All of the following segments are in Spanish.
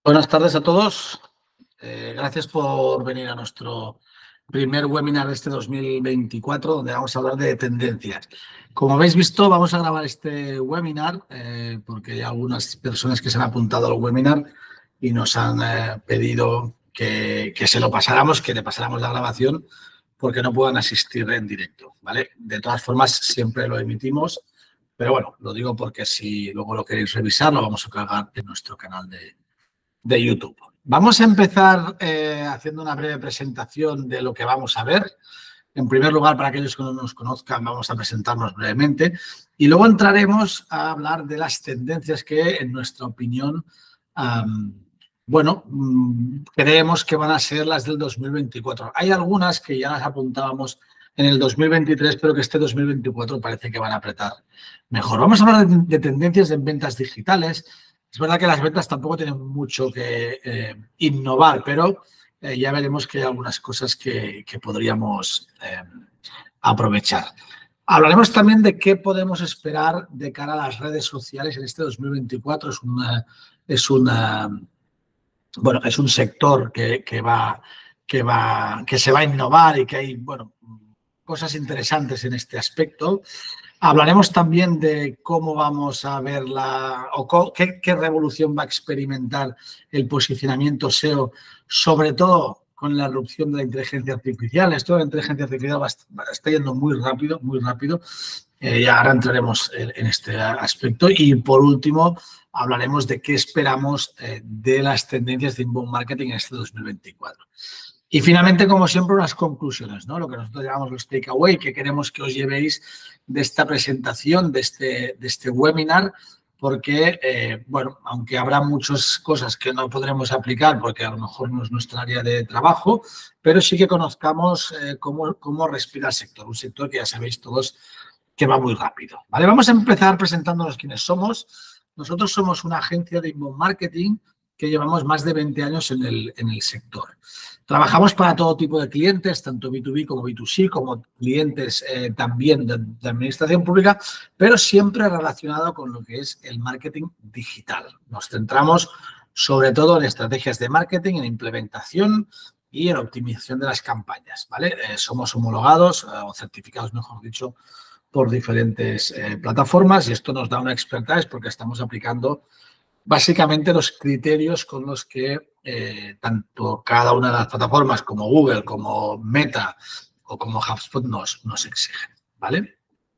Buenas tardes a todos. Gracias por venir a nuestro primer webinar de este 2024, donde vamos a hablar de tendencias. Como habéis visto, vamos a grabar este webinar porque hay algunas personas que se han apuntado al webinar y nos han pedido que se lo pasáramos, que le pasáramos la grabación porque no puedan asistir en directo, ¿vale? De todas formas, siempre lo emitimos, pero bueno, lo digo porque si luego lo queréis revisar, lo vamos a cargar en nuestro canal de YouTube. Vamos a empezar haciendo una breve presentación de lo que vamos a ver. En primer lugar, para aquellos que no nos conozcan, vamos a presentarnos brevemente y luego entraremos a hablar de las tendencias que, en nuestra opinión, creemos que van a ser las del 2024. Hay algunas que ya las apuntábamos en el 2023, pero que este 2024 parece que van a apretar mejor. Vamos a hablar de tendencias en ventas digitales. Es verdad que las ventas tampoco tienen mucho que innovar, pero ya veremos que hay algunas cosas que podríamos aprovechar. Hablaremos también de qué podemos esperar de cara a las redes sociales en este 2024. Es un sector que se va a innovar y que hay cosas interesantes en este aspecto. Hablaremos también de cómo vamos a ver qué revolución va a experimentar el posicionamiento SEO, sobre todo con la erupción de la inteligencia artificial. Esto de la inteligencia artificial está yendo muy rápido, muy rápido. Y ahora entraremos en este aspecto. Y por último, hablaremos de qué esperamos de las tendencias de inbound marketing en este 2024. Y finalmente, como siempre, unas conclusiones, ¿no? Lo que nosotros llamamos los takeaway, que queremos que os llevéis de esta presentación, de este webinar, porque, aunque habrá muchas cosas que no podremos aplicar porque a lo mejor no es nuestra área de trabajo, pero sí que conozcamos cómo respira el sector, un sector que ya sabéis todos que va muy rápido, ¿vale? Vamos a empezar presentándonos quiénes somos. Nosotros somos una agencia de inbound marketing que llevamos más de 20 años en el sector. Trabajamos para todo tipo de clientes, tanto B2B como B2C, como clientes también de administración pública, pero siempre relacionado con lo que es el marketing digital. Nos centramos sobre todo en estrategias de marketing, en implementación y en optimización de las campañas, ¿vale? Somos homologados o certificados, mejor dicho, por diferentes plataformas y esto nos da una expertise porque estamos aplicando básicamente los criterios con los que tanto cada una de las plataformas como Google, como Meta o como HubSpot nos exigen, ¿vale?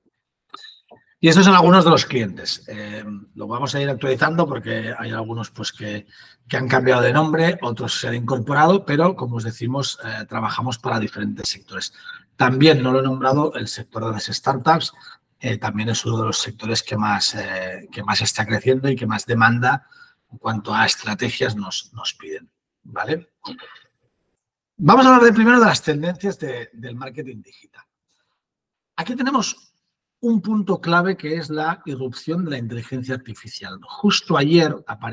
Y estos son algunos de los clientes. Lo vamos a ir actualizando porque hay algunos pues, que han cambiado de nombre, otros se han incorporado, pero como os decimos, trabajamos para diferentes sectores. También, no lo he nombrado, el sector de las startups también es uno de los sectores que más está creciendo y que más demanda en cuanto a estrategias nos piden, ¿vale? Vamos a hablar primero de las tendencias del marketing digital. Aquí tenemos un punto clave que es la irrupción de la inteligencia artificial. Justo ayer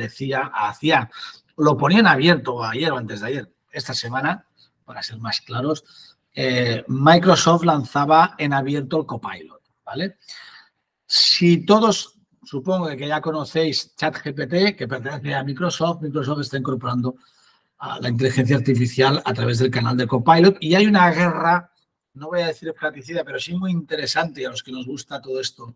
lo ponían abierto ayer o antes de ayer, esta semana, para ser más claros, Microsoft lanzaba en abierto el Copilot, ¿vale? Si todos, supongo que ya conocéis ChatGPT, que pertenece a Microsoft, Microsoft está incorporando a la inteligencia artificial a través del canal de Copilot y hay una guerra, no voy a decir fratricida, pero sí muy interesante y a los que nos gusta todo esto.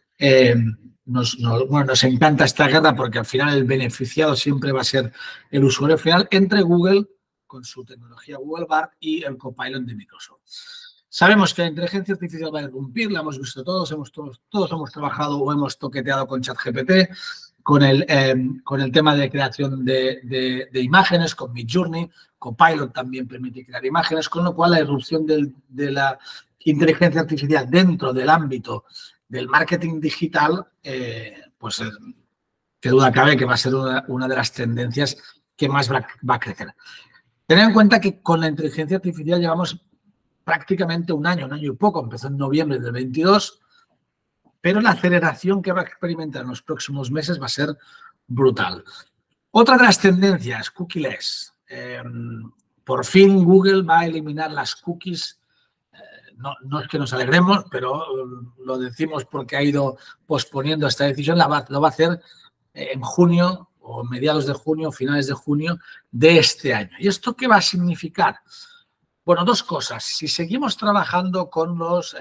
Nos encanta esta guerra porque al final el beneficiado siempre va a ser el usuario final entre Google con su tecnología Google Bard y el Copilot de Microsoft. Sabemos que la inteligencia artificial va a irrumpir, la hemos visto todos hemos trabajado o hemos toqueteado con ChatGPT, con el tema de creación de imágenes, con Midjourney. Copilot también permite crear imágenes, con lo cual la irrupción de la inteligencia artificial dentro del ámbito del marketing digital, pues qué duda cabe que va a ser una de las tendencias que más va a crecer. Tened en cuenta que con la inteligencia artificial llevamos prácticamente un año y poco, empezó en noviembre del 22, pero la aceleración que va a experimentar en los próximos meses va a ser brutal. Otra de las tendencias, cookieless. Por fin Google va a eliminar las cookies. No es que nos alegremos, pero lo decimos porque ha ido posponiendo esta decisión. Lo va a hacer en junio o o mediados de junio, finales de junio de este año. ¿Y esto qué va a significar? Bueno, dos cosas. Si seguimos trabajando con los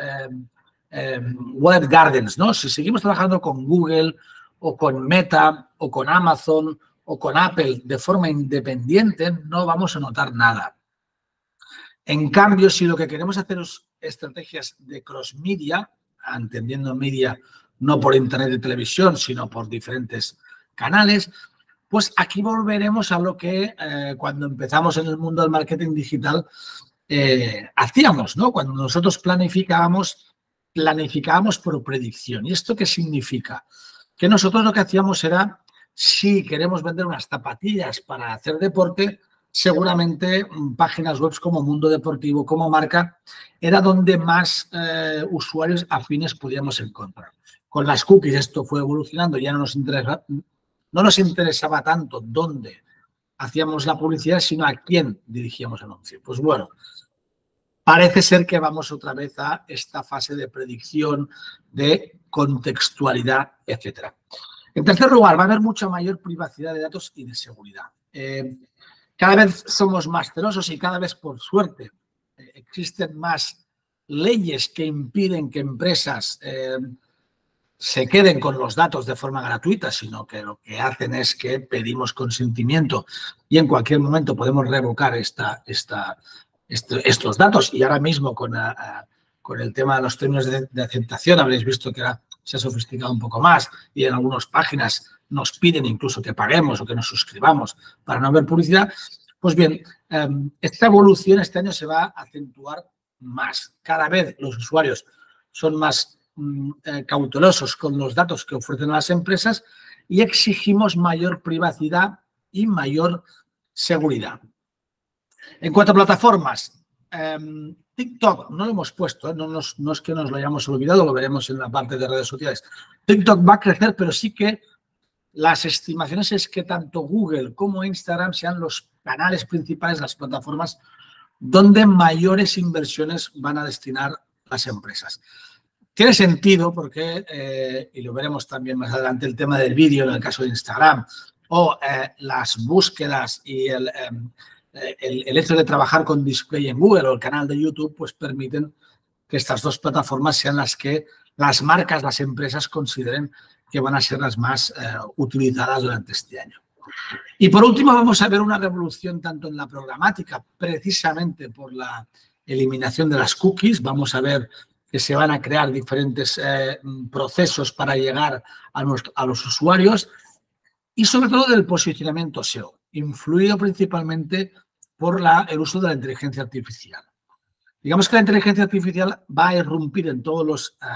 web gardens, ¿no? Si seguimos trabajando con Google o con Meta o con Amazon o con Apple de forma independiente, no vamos a notar nada. En cambio, si lo que queremos hacer es estrategias de cross-media, entendiendo media no por internet y televisión, sino por diferentes canales, pues aquí volveremos a lo que cuando empezamos en el mundo del marketing digital hacíamos, ¿no? Cuando nosotros planificábamos por predicción. ¿Y esto qué significa? Que nosotros lo que hacíamos era, si queremos vender unas zapatillas para hacer deporte, seguramente páginas web como Mundo Deportivo, como Marca, era donde más usuarios afines podíamos encontrar. Con las cookies esto fue evolucionando, ya no nos interesaba tanto dónde hacíamos la publicidad, sino a quién dirigíamos el anuncio. Pues bueno, parece ser que vamos otra vez a esta fase de predicción, de contextualidad, etcétera. En tercer lugar, va a haber mucha mayor privacidad de datos y de seguridad. Cada vez somos más celosos y cada vez, por suerte, existen más leyes que impiden que empresas se queden con los datos de forma gratuita, sino que lo que hacen es que pedimos consentimiento y en cualquier momento podemos revocar estos datos. Y ahora mismo con el tema de los términos de aceptación habréis visto que ahora se ha sofisticado un poco más y en algunas páginas nos piden incluso que paguemos o que nos suscribamos para no ver publicidad. Pues bien, esta evolución este año se va a acentuar más. Cada vez los usuarios son más cautelosos con los datos que ofrecen las empresas y exigimos mayor privacidad y mayor seguridad. En cuanto a plataformas, TikTok no lo hemos puesto, no es que nos lo hayamos olvidado, lo veremos en la parte de redes sociales. TikTok va a crecer, pero sí que las estimaciones es que tanto Google como Instagram sean los canales principales, las plataformas donde mayores inversiones van a destinar las empresas. Tiene sentido porque, y lo veremos también más adelante, el tema del vídeo en el caso de Instagram o las búsquedas y el hecho de trabajar con display en Google o el canal de YouTube, pues permiten que estas dos plataformas sean las que las marcas, las empresas consideren que van a ser las más utilizadas durante este año. Y por último vamos a ver una revolución tanto en la programática, precisamente por la eliminación de las cookies. Vamos a ver que se van a crear diferentes procesos para llegar a los usuarios y sobre todo del posicionamiento SEO, influido principalmente por el uso de la inteligencia artificial. Digamos que la inteligencia artificial va a irrumpir en todos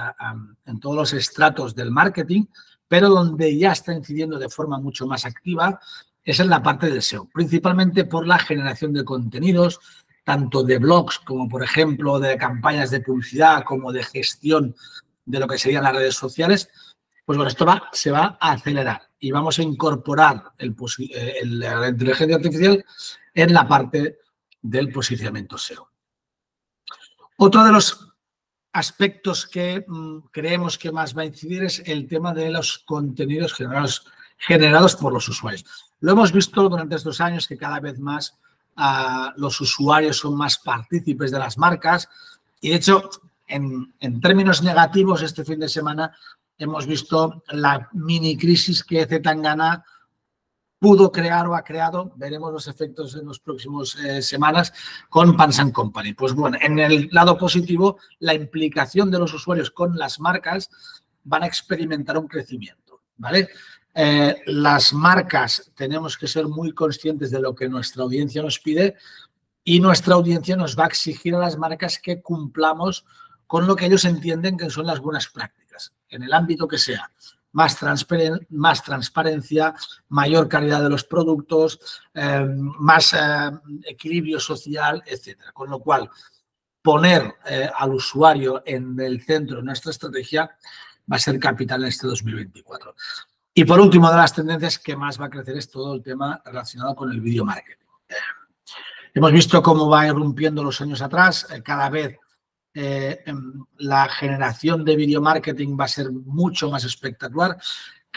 los estratos del marketing, pero donde ya está incidiendo de forma mucho más activa es en la parte del SEO, principalmente por la generación de contenidos, tanto de blogs como, por ejemplo, de campañas de publicidad, como de gestión de lo que serían las redes sociales. Pues bueno, esto se va a acelerar y vamos a incorporar la inteligencia artificial en la parte del posicionamiento SEO. Otro de los aspectos que creemos que más va a incidir es el tema de los contenidos generados por los usuarios. Lo hemos visto durante estos años que cada vez más los usuarios son más partícipes de las marcas y, de hecho, en términos negativos, este fin de semana hemos visto la mini crisis que Zetangana pudo crear o ha creado, veremos los efectos en las próximas semanas, con Pans & Company. Pues bueno, en el lado positivo, la implicación de los usuarios con las marcas van a experimentar un crecimiento, ¿vale? Las marcas tenemos que ser muy conscientes de lo que nuestra audiencia nos pide y nuestra audiencia nos va a exigir a las marcas que cumplamos con lo que ellos entienden que son las buenas prácticas, en el ámbito que sea. Más transparencia, mayor calidad de los productos, más equilibrio social, etcétera. Con lo cual, poner al usuario en el centro de nuestra estrategia va a ser capital en este 2024. Y por último, de las tendencias que más va a crecer es todo el tema relacionado con el video marketing. Hemos visto cómo va irrumpiendo los años atrás, cada vez la generación de video marketing va a ser mucho más espectacular.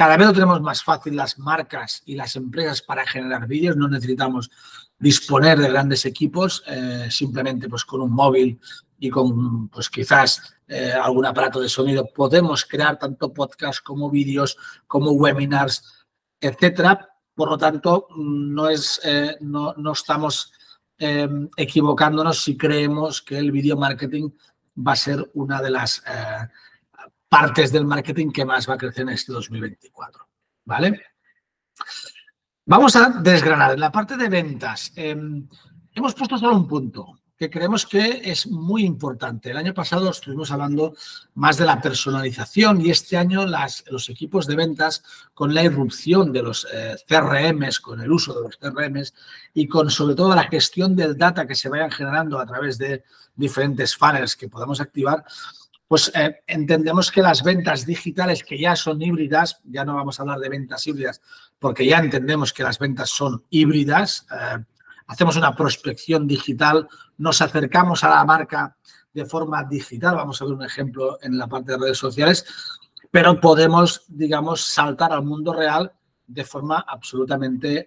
Cada vez lo tenemos más fácil las marcas y las empresas para generar vídeos. No necesitamos disponer de grandes equipos, simplemente pues con un móvil y con pues quizás algún aparato de sonido podemos crear tanto podcasts como vídeos, como webinars, etcétera. Por lo tanto, no estamos equivocándonos si creemos que el video marketing va a ser una de las partes del marketing que más va a crecer en este 2024, ¿vale? Vamos a desgranar. En la parte de ventas, hemos puesto solo un punto que creemos que es muy importante. El año pasado estuvimos hablando más de la personalización y este año los equipos de ventas, con la irrupción de los CRMs, con el uso de los CRMs y con sobre todo la gestión del data que se vayan generando a través de diferentes funnels que podamos activar, pues entendemos que las ventas digitales que ya son híbridas, ya no vamos a hablar de ventas híbridas porque ya entendemos que las ventas son híbridas, hacemos una prospección digital, nos acercamos a la marca de forma digital, vamos a ver un ejemplo en la parte de redes sociales, pero podemos, digamos, saltar al mundo real de forma absolutamente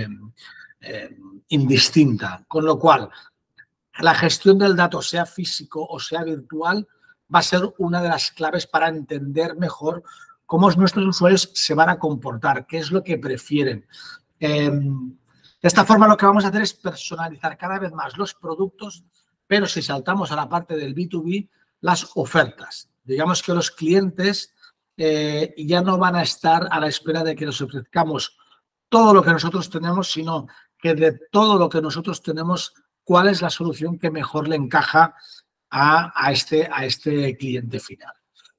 indistinta. Con lo cual, la gestión del dato, sea físico o sea virtual, va a ser una de las claves para entender mejor cómo nuestros usuarios se van a comportar, qué es lo que prefieren. De esta forma lo que vamos a hacer es personalizar cada vez más los productos, pero si saltamos a la parte del B2B, las ofertas. Digamos que los clientes ya no van a estar a la espera de que les ofrezcamos todo lo que nosotros tenemos, sino que de todo lo que nosotros tenemos, cuál es la solución que mejor le encaja a este cliente final.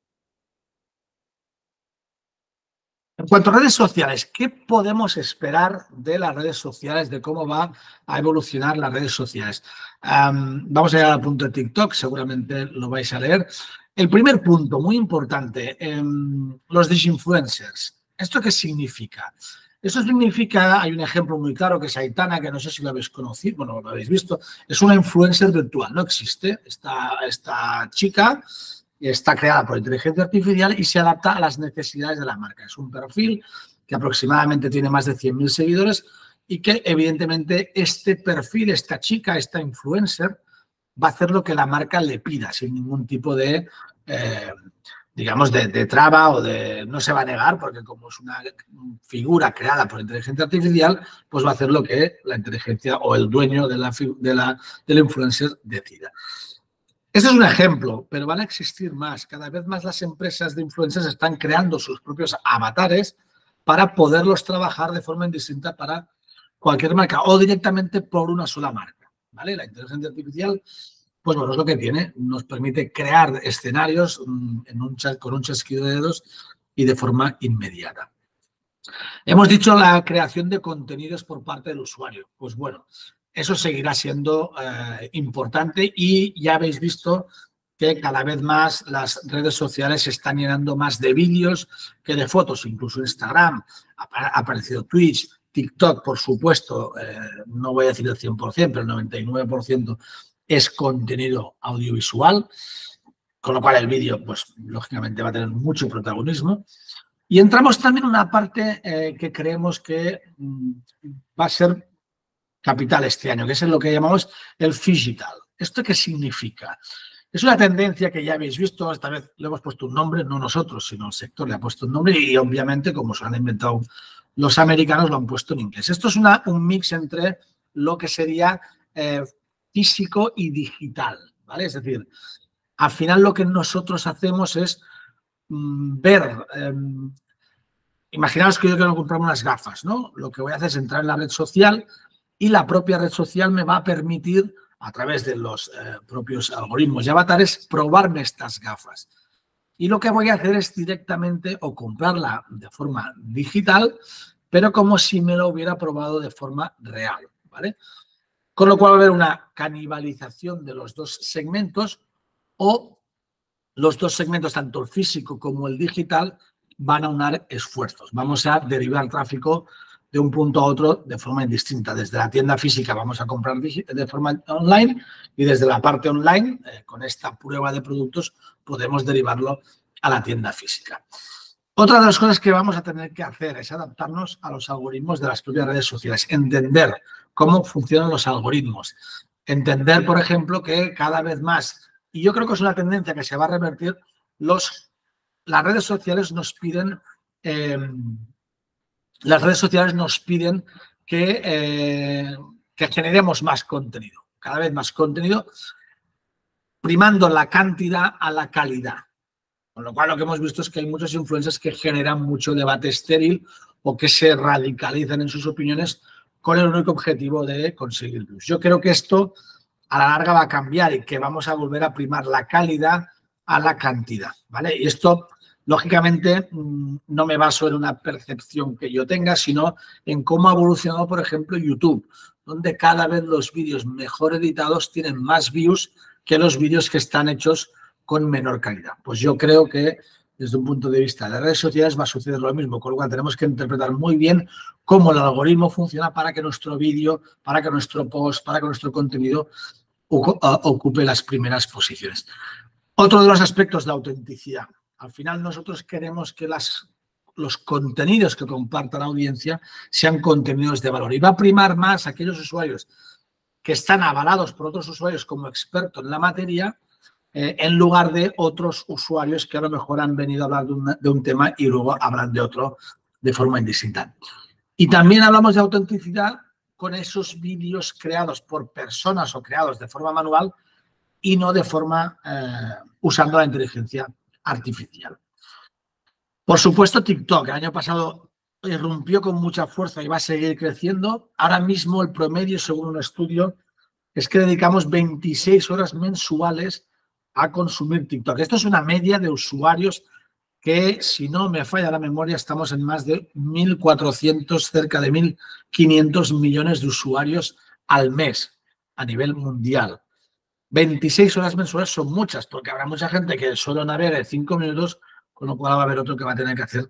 En cuanto a redes sociales, ¿qué podemos esperar de las redes sociales, de cómo va a evolucionar las redes sociales? Vamos a llegar al punto de TikTok, seguramente lo vais a leer. El primer punto, muy importante, los disinfluencers. ¿Esto qué significa? Esto significa, hay un ejemplo muy claro que es Aitana, que no sé si lo habéis conocido, bueno, lo habéis visto, es una influencer virtual, no existe. Esta chica está creada por inteligencia artificial y se adapta a las necesidades de la marca. Es un perfil que aproximadamente tiene más de 100.000 seguidores y que evidentemente este perfil, esta chica, esta influencer, va a hacer lo que la marca le pida sin ningún tipo de, digamos, de traba o de... No se va a negar porque como es una figura creada por inteligencia artificial, pues va a hacer lo que la inteligencia o el dueño de la influencer decida. Este es un ejemplo, pero van a existir más. Cada vez más las empresas de influencers están creando sus propios avatares para poderlos trabajar de forma indistinta para cualquier marca o directamente por una sola marca, ¿vale? La inteligencia artificial, pues bueno, es lo que tiene. Nos permite crear escenarios con un chasquido de dedos y de forma inmediata. Hemos dicho la creación de contenidos por parte del usuario. Pues bueno, eso seguirá siendo importante y ya habéis visto que cada vez más las redes sociales se están llenando más de vídeos que de fotos, incluso Instagram, ha aparecido Twitch, TikTok, por supuesto, no voy a decir el 100%, pero el 99% es contenido audiovisual, con lo cual el vídeo, pues lógicamente va a tener mucho protagonismo. Y entramos también en una parte que creemos que va a ser capital este año, que es lo que llamamos el phygital. ¿Esto qué significa? Es una tendencia que ya habéis visto, esta vez le hemos puesto un nombre, no nosotros, sino el sector le ha puesto un nombre y obviamente, como se han inventado los americanos, lo han puesto en inglés. Esto es un mix entre lo que sería físico y digital, ¿vale? Es decir, al final lo que nosotros hacemos es ver... imaginaos que yo quiero comprarme unas gafas, ¿no? Lo que voy a hacer es entrar en la red social y la propia red social me va a permitir, a través de los propios algoritmos y avatares, probarme estas gafas. Y lo que voy a hacer es directamente o comprarla de forma digital, pero como si me lo hubiera probado de forma real, ¿vale? Con lo cual va a haber una canibalización de los dos segmentos o los dos segmentos, tanto el físico como el digital, van a unar esfuerzos. Vamos a derivar tráfico de un punto a otro de forma indistinta. Desde la tienda física vamos a comprar de forma online y desde la parte online, con esta prueba de productos, podemos derivarlo a la tienda física. Otra de las cosas que vamos a tener que hacer es adaptarnos a los algoritmos de las propias redes sociales, entender cómo funcionan los algoritmos, entender, por ejemplo, que cada vez más, y yo creo que es una tendencia que se va a revertir, las redes sociales nos piden que generemos más contenido, cada vez más contenido, primando la cantidad a la calidad. Con lo cual, lo que hemos visto es que hay muchos influencers que generan mucho debate estéril o que se radicalizan en sus opiniones con el único objetivo de conseguir views. Yo creo que esto a la larga va a cambiar y que vamos a volver a primar la calidad a la cantidad, ¿vale? Y esto, lógicamente, no me baso en una percepción que yo tenga, sino en cómo ha evolucionado, por ejemplo, YouTube, donde cada vez los vídeos mejor editados tienen más views que los vídeos que están hechos con menor calidad. Pues yo creo que desde un punto de vista de las redes sociales va a suceder lo mismo, con lo cual tenemos que interpretar muy bien cómo el algoritmo funciona para que nuestro vídeo, para que nuestro post, para que nuestro contenido ocupe las primeras posiciones. Otro de los aspectos de autenticidad. Al final nosotros queremos que los contenidos que comparta la audiencia sean contenidos de valor y va a primar más aquellos usuarios que están avalados por otros usuarios como expertos en la materia, en lugar de otros usuarios que a lo mejor han venido a hablar de un tema y luego hablan de otro de forma indistinta. Y también hablamos de autenticidad con esos vídeos creados por personas o creados de forma manual y no de forma usando la inteligencia artificial. Por supuesto, TikTok, el año pasado irrumpió con mucha fuerza y va a seguir creciendo. Ahora mismo el promedio, según un estudio, es que dedicamos 26 horas mensuales a consumir TikTok. Esto es una media de usuarios que, si no me falla la memoria, estamos en más de 1.400, cerca de 1.500 millones de usuarios al mes a nivel mundial. 26 horas mensuales son muchas, porque habrá mucha gente que solo navegue 5 minutos, con lo cual va a haber otro que va a tener que hacer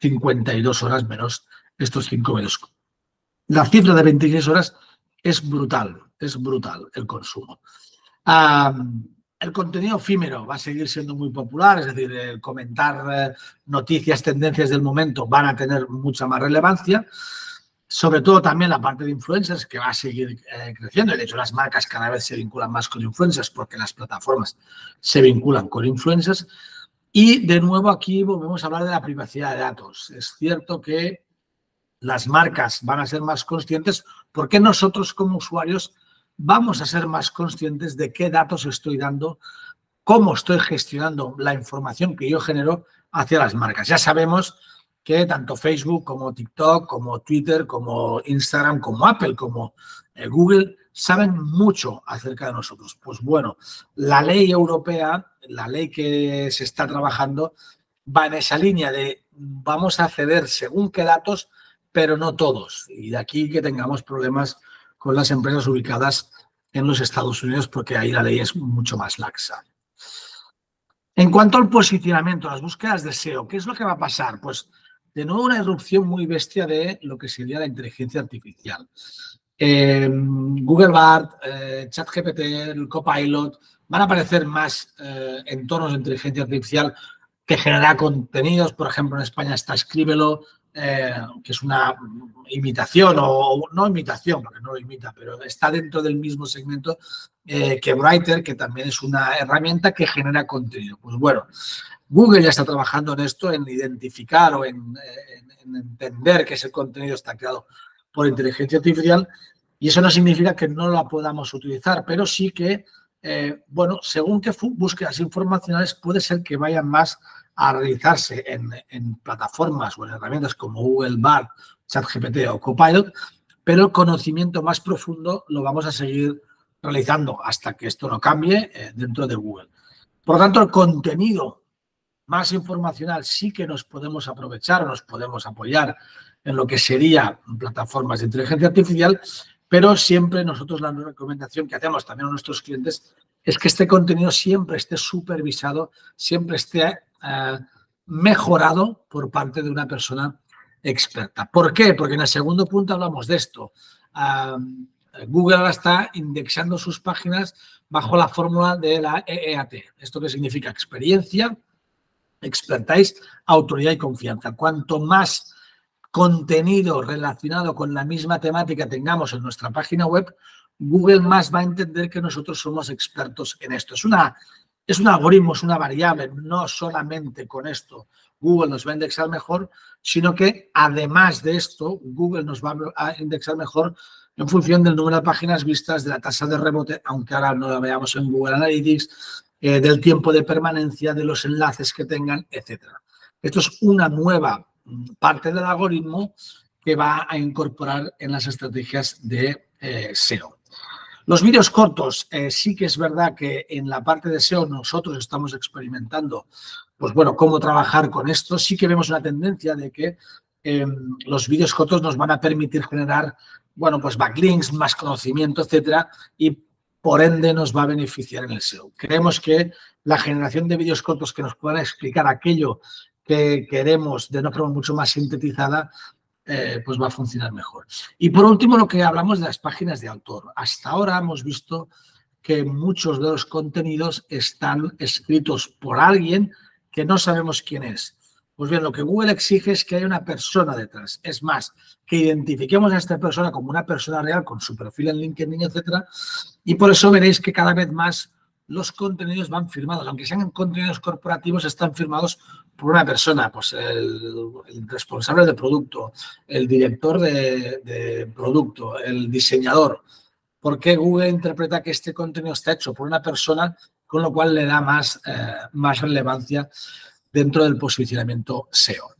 52 horas menos estos 5 minutos. La cifra de 26 horas es brutal el consumo. El contenido efímero va a seguir siendo muy popular, es decir, el comentar noticias, tendencias del momento van a tener mucha más relevancia. Sobre todo también la parte de influencers, que va a seguir creciendo. Y de hecho, las marcas cada vez se vinculan más con influencers porque las plataformas se vinculan con influencers. Y de nuevo aquí volvemos a hablar de la privacidad de datos. Es cierto que las marcas van a ser más conscientes porque nosotros como usuarios vamos a ser más conscientes de qué datos estoy dando, cómo estoy gestionando la información que yo genero hacia las marcas. Ya sabemos que tanto Facebook como TikTok, como Twitter, como Instagram, como Apple, como Google, saben mucho acerca de nosotros. Pues bueno, la ley europea, la ley que se está trabajando, va en esa línea de vamos a ceder según qué datos, pero no todos. Y de aquí que tengamos problemas con las empresas ubicadas en los Estados Unidos, porque ahí la ley es mucho más laxa. En cuanto al posicionamiento, las búsquedas de SEO, ¿qué es lo que va a pasar? Pues de nuevo una irrupción muy bestia de lo que sería la inteligencia artificial. Google Bard, ChatGPT, el Copilot, van a aparecer más entornos de inteligencia artificial que genera contenidos. Por ejemplo, en España está Escríbelo, que es una imitación, o no imitación, porque no lo imita, pero está dentro del mismo segmento que Writer, que también es una herramienta que genera contenido. Pues bueno, Google ya está trabajando en esto, en identificar o en entender que ese contenido está creado por inteligencia artificial, y eso no significa que no la podamos utilizar, pero sí que, bueno, según qué búsquedas informacionales puede ser que vayan más a realizarse en plataformas o en herramientas como Google Bard, ChatGPT o Copilot, pero el conocimiento más profundo lo vamos a seguir realizando hasta que esto no cambie dentro de Google. Por lo tanto, el contenido más informacional sí que nos podemos aprovechar, nos podemos apoyar en lo que serían plataformas de inteligencia artificial, pero siempre nosotros la recomendación que hacemos también a nuestros clientes es que este contenido siempre esté supervisado, siempre esté mejorado por parte de una persona experta. ¿Por qué? Porque en el segundo punto hablamos de esto. Google ahora está indexando sus páginas bajo la fórmula de la EEAT. ¿Esto qué significa? Experiencia, expertise, autoridad y confianza. Cuanto más contenido relacionado con la misma temática tengamos en nuestra página web, Google más va a entender que nosotros somos expertos en esto. Es un algoritmo, es una variable, no solamente con esto Google nos va a indexar mejor, sino que además de esto, Google nos va a indexar mejor en función del número de páginas vistas, de la tasa de rebote, aunque ahora no la veamos en Google Analytics, del tiempo de permanencia, de los enlaces que tengan, etcétera. Esto es una nueva parte del algoritmo que va a incorporar en las estrategias de SEO. Los vídeos cortos, sí que es verdad que en la parte de SEO nosotros estamos experimentando, pues bueno, cómo trabajar con esto. Sí que vemos una tendencia de que los vídeos cortos nos van a permitir generar, bueno, pues backlinks, más conocimiento, etcétera, y por ende nos va a beneficiar en el SEO. Creemos que la generación de vídeos cortos que nos puedan explicar aquello que queremos de una forma mucho más sintetizada, pues va a funcionar mejor. Y por último, lo que hablamos de las páginas de autor. Hasta ahora hemos visto que muchos de los contenidos están escritos por alguien que no sabemos quién es. Pues bien, lo que Google exige es que haya una persona detrás. Es más, que identifiquemos a esta persona como una persona real con su perfil en LinkedIn, etcétera. Y por eso veréis que cada vez más los contenidos van firmados. Aunque sean contenidos corporativos, están firmados por una persona, pues el responsable de producto, el director de producto, el diseñador. Porque Google interpreta que este contenido está hecho por una persona, con lo cual le da más relevancia dentro del posicionamiento SEO.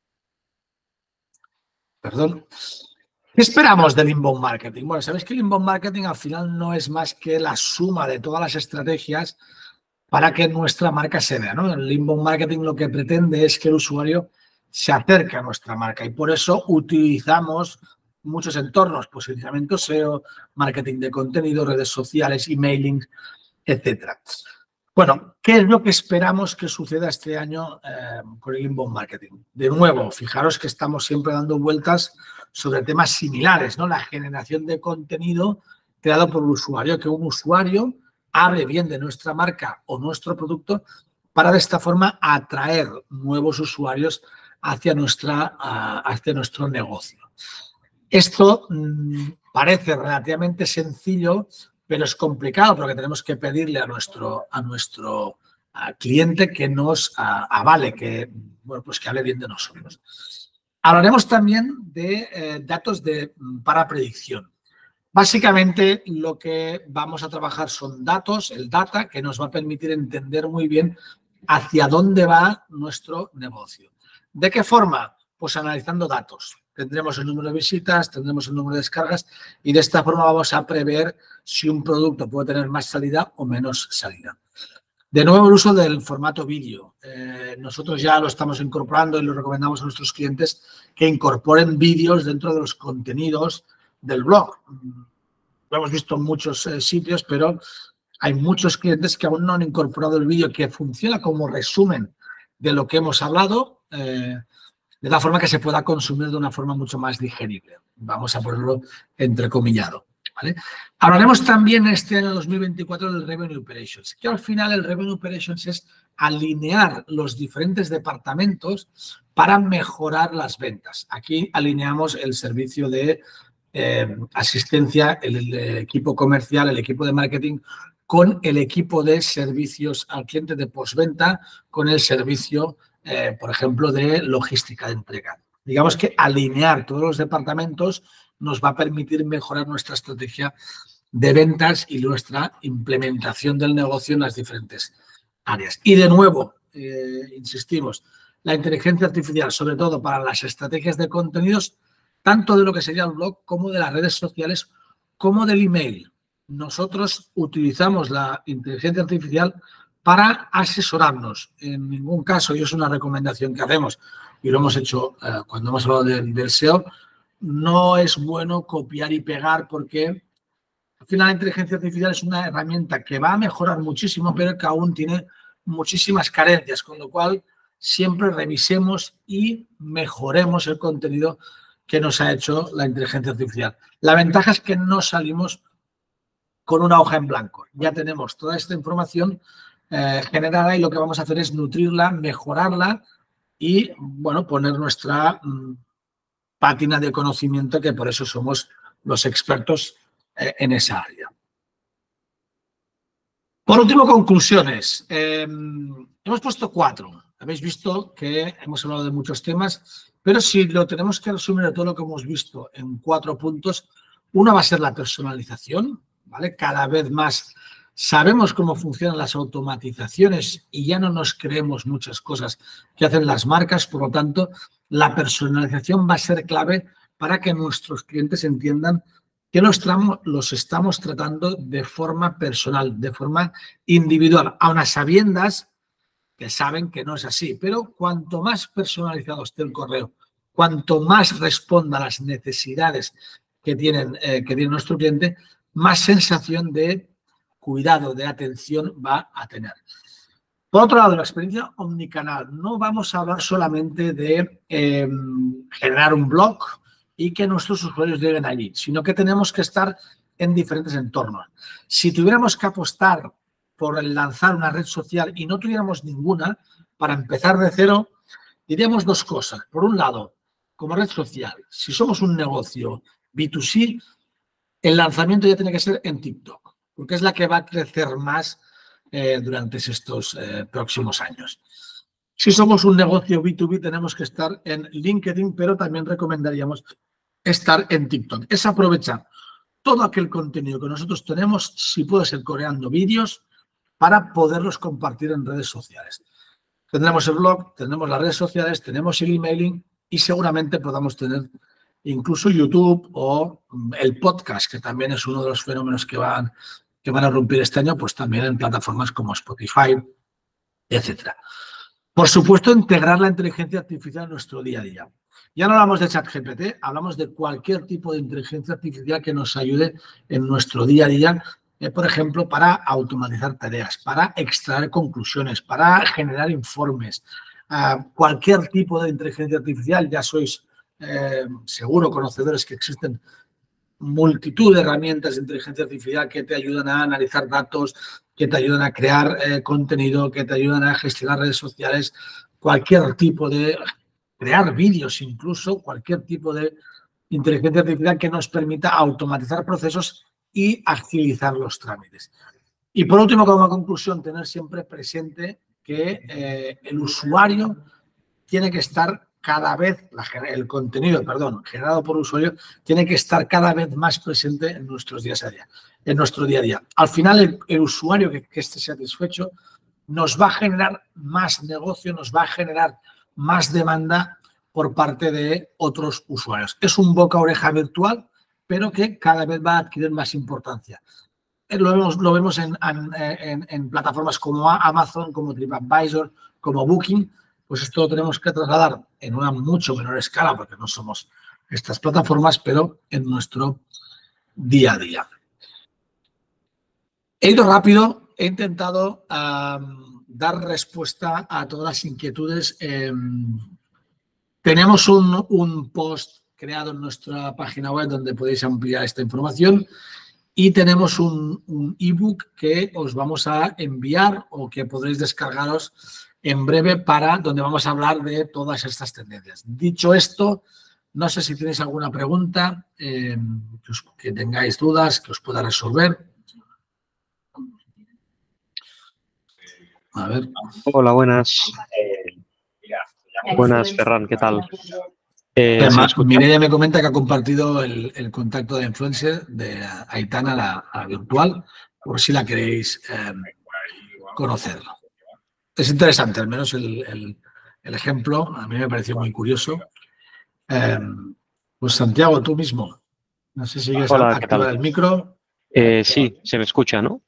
Perdón. ¿Qué esperamos del inbound marketing? Bueno, sabéis que el inbound marketing al final no es más que la suma de todas las estrategias para que nuestra marca se vea, ¿no? El inbound marketing lo que pretende es que el usuario se acerque a nuestra marca y por eso utilizamos muchos entornos, posicionamiento SEO, marketing de contenido, redes sociales, emailing, etcétera. Bueno, ¿qué es lo que esperamos que suceda este año con el inbound marketing? De nuevo, fijaros que estamos siempre dando vueltas sobre temas similares, ¿no? La generación de contenido creado por el usuario, que un usuario hable bien de nuestra marca o nuestro producto para de esta forma atraer nuevos usuarios hacia nuestro negocio. Esto parece relativamente sencillo, pero es complicado porque tenemos que pedirle a nuestro cliente que nos avale, que, bueno, pues que hable bien de nosotros. Hablaremos también de datos para predicción. Básicamente lo que vamos a trabajar son datos, el data, que nos va a permitir entender muy bien hacia dónde va nuestro negocio. ¿De qué forma? Pues analizando datos. Tendremos el número de visitas, tendremos el número de descargas y de esta forma vamos a prever si un producto puede tener más salida o menos salida. De nuevo, el uso del formato vídeo. Nosotros ya lo estamos incorporando y lo recomendamos a nuestros clientes que incorporen vídeos dentro de los contenidos del blog. Lo hemos visto en muchos sitios, pero hay muchos clientes que aún no han incorporado el vídeo que funciona como resumen de lo que hemos hablado, de la forma que se pueda consumir de una forma mucho más digerible. Vamos a ponerlo entrecomillado, ¿vale? Hablaremos también este año 2024 del Revenue Operations, que al final el Revenue Operations es alinear los diferentes departamentos para mejorar las ventas. Aquí alineamos el servicio de asistencia, el equipo comercial, el equipo de marketing, con el equipo de servicios al cliente de postventa, con el servicio, por ejemplo, de logística de entrega. Digamos que alinear todos los departamentos nos va a permitir mejorar nuestra estrategia de ventas y nuestra implementación del negocio en las diferentes áreas. Y de nuevo, insistimos, la inteligencia artificial, sobre todo para las estrategias de contenidos, tanto de lo que sería el blog como de las redes sociales, como del email. Nosotros utilizamos la inteligencia artificial para asesorarnos. En ningún caso, y es una recomendación que hacemos, y lo hemos hecho cuando hemos hablado del SEO, no es bueno copiar y pegar porque al final la inteligencia artificial es una herramienta que va a mejorar muchísimo, pero que aún tiene muchísimas carencias, con lo cual siempre revisemos y mejoremos el contenido que nos ha hecho la inteligencia artificial. La ventaja es que no salimos con una hoja en blanco. Ya tenemos toda esta información generada y lo que vamos a hacer es nutrirla, mejorarla y, bueno, poner nuestra pátina de conocimiento, que por eso somos los expertos en esa área. Por último, conclusiones. Hemos puesto 4. Habéis visto que hemos hablado de muchos temas, pero si lo tenemos que resumir de todo lo que hemos visto en 4 puntos, una va a ser la personalización, ¿vale? Cada vez más sabemos cómo funcionan las automatizaciones y ya no nos creemos muchas cosas que hacen las marcas, por lo tanto, la personalización va a ser clave para que nuestros clientes entiendan que los estamos tratando de forma personal, de forma individual, aun a sabiendas que saben que no es así. Pero cuanto más personalizado esté el correo, cuanto más responda a las necesidades que tiene nuestro cliente, más sensación de cuidado, de atención va a tener. Por otro lado, la experiencia omnicanal. No vamos a hablar solamente de generar un blog y que nuestros usuarios lleguen allí, sino que tenemos que estar en diferentes entornos. Si tuviéramos que apostar por lanzar una red social y no tuviéramos ninguna, para empezar de cero, diríamos 2 cosas. Por un lado, como red social, si somos un negocio B2C, el lanzamiento ya tiene que ser en TikTok, porque es la que va a crecer más durante estos próximos años. Si somos un negocio B2B, tenemos que estar en LinkedIn, pero también recomendaríamos estar en TikTok. Es aprovechar todo aquel contenido que nosotros tenemos, si puede ser creando vídeos, para poderlos compartir en redes sociales. Tendremos el blog, tendremos las redes sociales, tenemos el emailing y seguramente podamos tener incluso YouTube o el podcast, que también es uno de los fenómenos que van a romper este año, pues también en plataformas como Spotify, etcétera. Por supuesto, integrar la inteligencia artificial en nuestro día a día. Ya no hablamos de ChatGPT, hablamos de cualquier tipo de inteligencia artificial que nos ayude en nuestro día a día, por ejemplo, para automatizar tareas, para extraer conclusiones, para generar informes. Cualquier tipo de inteligencia artificial, ya sois seguro conocedores que existen multitud de herramientas de inteligencia artificial que te ayudan a analizar datos, que te ayudan a crear contenido, que te ayudan a gestionar redes sociales, cualquier tipo de crear vídeos incluso, cualquier tipo de inteligencia artificial que nos permita automatizar procesos y agilizar los trámites. Y por último, como conclusión, tener siempre presente que el usuario tiene que estar cada vez, el contenido, generado por usuario, tiene que estar cada vez más presente en nuestros días a día, en nuestro día a día. Al final, el usuario que esté satisfecho nos va a generar más negocio, nos va a generar más demanda por parte de otros usuarios. Es un boca-oreja virtual, pero que cada vez va a adquirir más importancia. Lo vemos en plataformas como Amazon, como TripAdvisor, como Booking. Pues esto lo tenemos que trasladar en una mucho menor escala, porque no somos estas plataformas, pero en nuestro día a día. He ido rápido, he intentado dar respuesta a todas las inquietudes. Tenemos un post creado en nuestra página web donde podéis ampliar esta información y tenemos un ebook que os vamos a enviar o que podréis descargaros en breve donde vamos a hablar de todas estas tendencias. Dicho esto, no sé si tenéis alguna pregunta, que tengáis dudas, que os pueda resolver. A ver. Hola, buenas. Buenas, Ferran, ¿qué tal? Mireia me comenta que ha compartido el contacto de influencer de Aitana, la virtual, por si la queréis conocer. Es interesante, al menos el ejemplo, a mí me pareció muy curioso. Pues Santiago, tú mismo, no sé si quieres activar el micro. Sí, se me escucha, ¿no?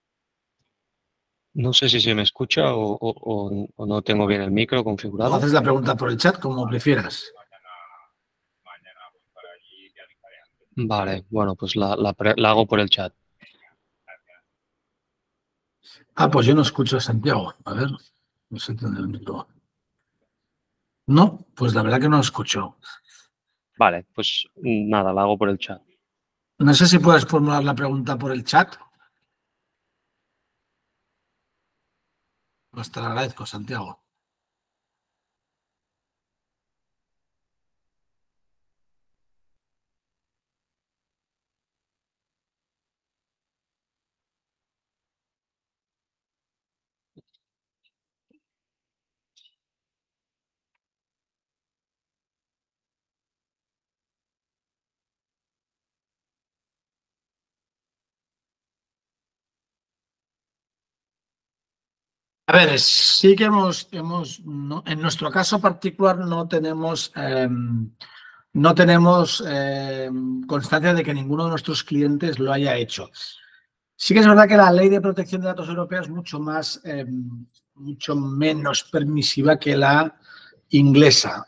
No sé si se me escucha o no tengo bien el micro configurado. O haces la pregunta por el chat, como prefieras. Vale, bueno, pues la hago por el chat. Pues yo no escucho a Santiago. A ver, no sé tener el micro. No, pues la verdad que no lo escucho. Vale, pues nada, la hago por el chat. No sé si puedes formular la pregunta por el chat. Pues te lo agradezco, Santiago. A ver, sí que en nuestro caso particular no tenemos constancia de que ninguno de nuestros clientes lo haya hecho. Sí que es verdad que la Ley de Protección de Datos Europea es mucho menos permisiva que la inglesa.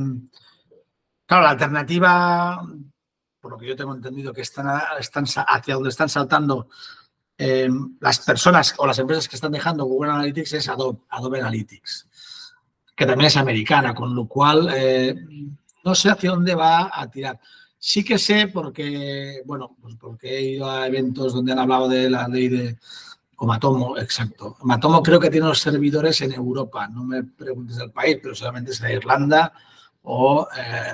Claro, la alternativa, por lo que yo tengo entendido, que están hacia donde están saltando las personas o las empresas que están dejando Google Analytics es Adobe Analytics, que también es americana, con lo cual no sé hacia dónde va a tirar. Sí que sé porque, bueno, pues porque he ido a eventos donde han hablado de la ley de Matomo, exacto. Matomo creo que tiene los servidores en Europa, no me preguntes del país, pero solamente es de Irlanda o,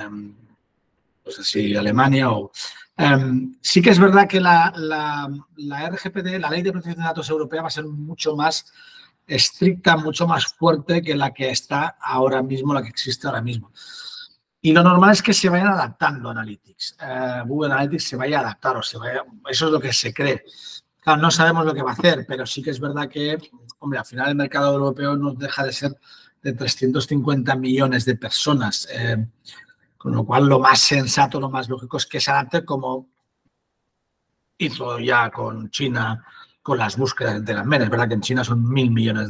no sé si Alemania o... sí que es verdad que la RGPD, la Ley de Protección de Datos Europea, va a ser mucho más estricta, mucho más fuerte que la que está ahora mismo, la que existe ahora mismo. Y lo normal es que se vayan adaptando Analytics. Google Analytics se vaya a adaptar, eso es lo que se cree. Claro, no sabemos lo que va a hacer, pero sí que es verdad que, hombre, al final el mercado europeo no deja de ser de 350 millones de personas. Con lo cual, lo más sensato, lo más lógico es que se adapte como hizo ya con China, con las búsquedas de las MEN. Es verdad que en China son 1.000 millones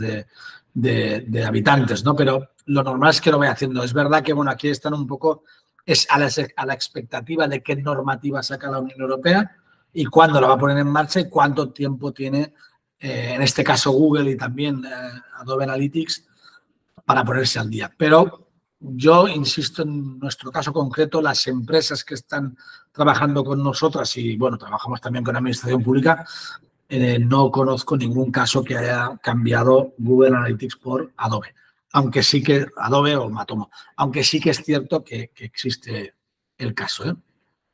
de habitantes, ¿no? Pero lo normal es que lo vaya haciendo. Es verdad que, bueno, aquí están un poco a la expectativa de qué normativa saca la Unión Europea y cuándo la va a poner en marcha y cuánto tiempo tiene, en este caso Google y también Adobe Analytics, para ponerse al día. Pero yo insisto, en nuestro caso concreto, las empresas que están trabajando con nosotras y, bueno, trabajamos también con administración pública, no conozco ningún caso que haya cambiado Google Analytics por Adobe. Aunque sí que, Adobe o Matomo, aunque sí que es cierto que existe el caso, ¿eh?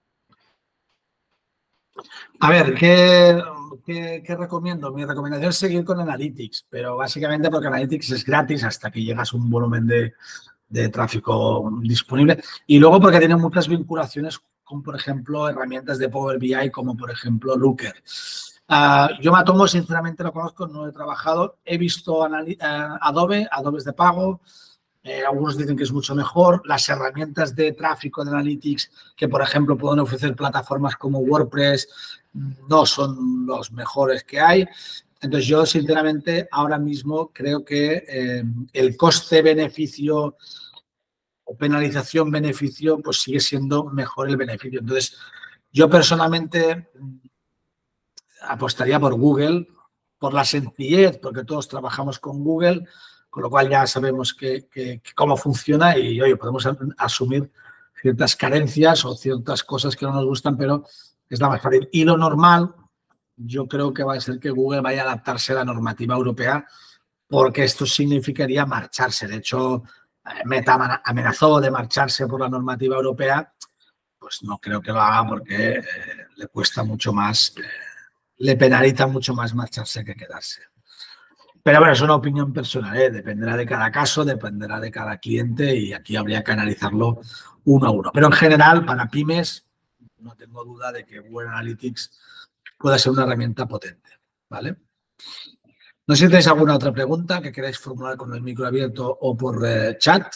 A ver, ¿qué recomiendo? Mi recomendación es seguir con Analytics, pero básicamente porque Analytics es gratis hasta que llegas a un volumen de tráfico disponible. Y luego porque tiene muchas vinculaciones con, por ejemplo, herramientas de Power BI como, por ejemplo, Looker. Yo Matomo, sinceramente, lo conozco, no he trabajado. He visto Adobe es de pago. Algunos dicen que es mucho mejor. Las herramientas de tráfico de Analytics que, por ejemplo, pueden ofrecer plataformas como WordPress no son los mejores que hay. Entonces, yo, sinceramente, ahora mismo creo que el coste-beneficio o penalización-beneficio, pues sigue siendo mejor el beneficio. Entonces, yo personalmente apostaría por Google, por la sencillez, porque todos trabajamos con Google, con lo cual ya sabemos cómo funciona y, oye, podemos asumir ciertas carencias o ciertas cosas que no nos gustan, pero es la más fácil. Y lo normal, yo creo que va a ser que Google vaya a adaptarse a la normativa europea, porque esto significaría marcharse. De hecho, Meta amenazó de marcharse por la normativa europea. Pues no creo que lo haga porque le cuesta mucho más, le penaliza mucho más marcharse que quedarse. Pero bueno, es una opinión personal, ¿eh? Dependerá de cada caso, dependerá de cada cliente y aquí habría que analizarlo uno a uno. Pero en general, para pymes, no tengo duda de que Google Analytics pueda ser una herramienta potente, ¿vale? No sé si tenéis alguna otra pregunta que queráis formular con el micro abierto o por chat.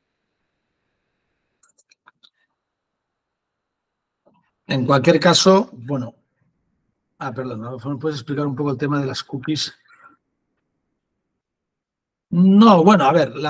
En cualquier caso, bueno, perdón, ¿me puedes explicar un poco el tema de las cookies? No, bueno, a ver,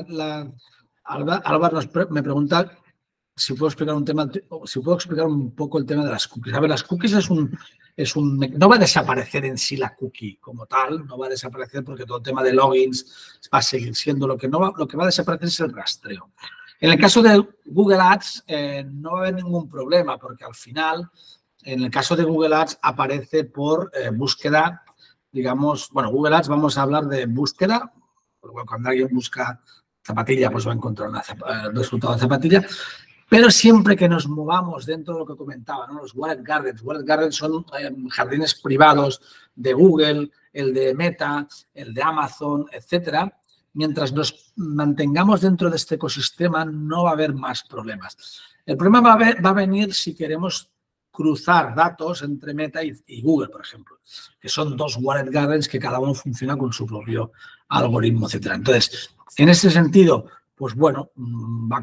Álvaro me pregunta si puedo explicar un poco el tema de las cookies. A ver, las cookies no va a desaparecer en sí la cookie como tal, no va a desaparecer porque todo el tema de logins va a seguir siendo lo que va a desaparecer es el rastreo. En el caso de Google Ads no va a haber ningún problema porque al final, en el caso de Google Ads aparece por búsqueda, digamos, bueno, Google Ads vamos a hablar de búsqueda Cuando alguien busca zapatilla, pues va a encontrar el resultado de zapatilla. Pero siempre que nos movamos dentro de lo que comentaba, ¿no? Los Walled Gardens. Walled Gardens son jardines privados de Google, el de Meta, el de Amazon, etcétera. Mientras nos mantengamos dentro de este ecosistema, no va a haber más problemas. El problema va a venir si queremos cruzar datos entre Meta y Google, por ejemplo, que son dos Walled Gardens que cada uno funciona con su propio algoritmo, etcétera. Entonces, en ese sentido, pues bueno, va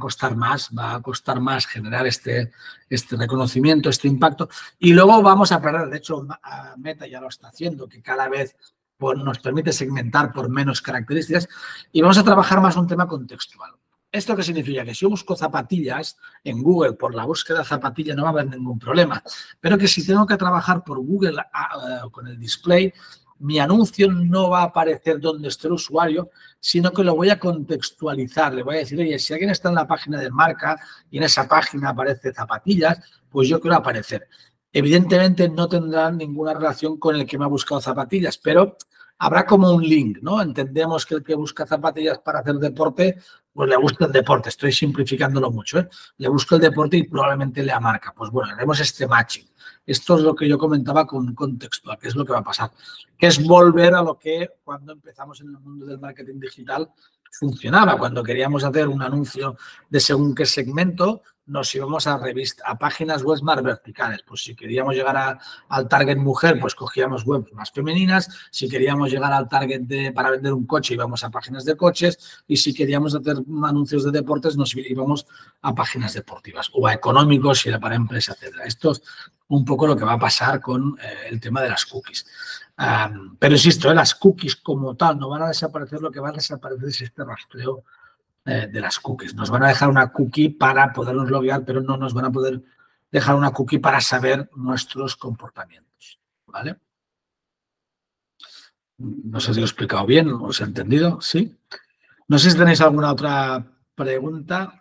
a costar más generar este reconocimiento, este impacto, y luego vamos a perder. De hecho, Meta ya lo está haciendo, que cada vez nos permite segmentar por menos características, y vamos a trabajar más un tema contextual. ¿Esto qué significa? Que si yo busco zapatillas en Google, por la búsqueda de zapatilla no va a haber ningún problema, pero que si tengo que trabajar por Google con el display, mi anuncio no va a aparecer donde esté el usuario, sino que lo voy a contextualizar. Le voy a decir, oye, si alguien está en la página de marca y en esa página aparece zapatillas, pues yo quiero aparecer. Evidentemente no tendrán ninguna relación con el que me ha buscado zapatillas, pero habrá como un link, ¿no? Entendemos que el que busca zapatillas para hacer deporte, pues le gusta el deporte. Estoy simplificándolo mucho, ¿eh? Le busco el deporte y probablemente le marca. Pues bueno, haremos este matching. Esto es lo que yo comentaba con contextual, que es lo que va a pasar. Que es volver a lo que cuando empezamos en el mundo del marketing digital funcionaba. Cuando queríamos hacer un anuncio de según qué segmento, nos íbamos a páginas web más verticales. Pues si queríamos llegar al target mujer, pues cogíamos webs más femeninas. Si queríamos llegar al target para vender un coche, íbamos a páginas de coches. Y si queríamos hacer anuncios de deportes, nos íbamos a páginas deportivas o a económicos, si era para empresa, etcétera. Esto es un poco lo que va a pasar con el tema de las cookies. Pero insisto, las cookies como tal no van a desaparecer. Lo que va a desaparecer es este rastreo de las cookies. Nos van a dejar una cookie para podernos loguear, pero no nos van a poder dejar una cookie para saber nuestros comportamientos, ¿vale? No sé si lo he explicado bien, ¿os he entendido? ¿Sí? No sé si tenéis alguna otra pregunta.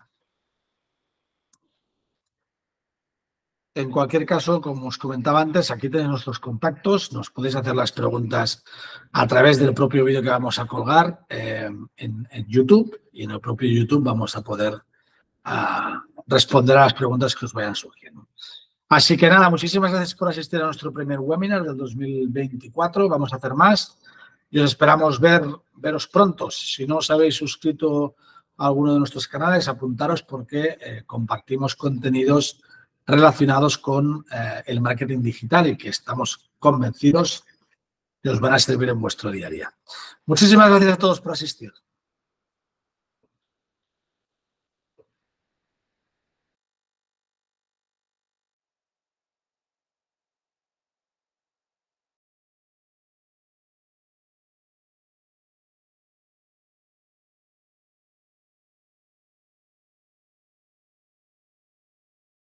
En cualquier caso, como os comentaba antes, aquí tenéis nuestros contactos. Nos podéis hacer las preguntas a través del propio vídeo que vamos a colgar en YouTube, y en el propio YouTube vamos a poder responder a las preguntas que os vayan surgiendo. Así que nada, muchísimas gracias por asistir a nuestro primer webinar del 2024. Vamos a hacer más y os esperamos veros pronto. Si no os habéis suscrito a alguno de nuestros canales, apuntaros porque compartimos contenidos relacionados con el marketing digital y que estamos convencidos que os van a servir en vuestro día a día. Muchísimas gracias a todos por asistir.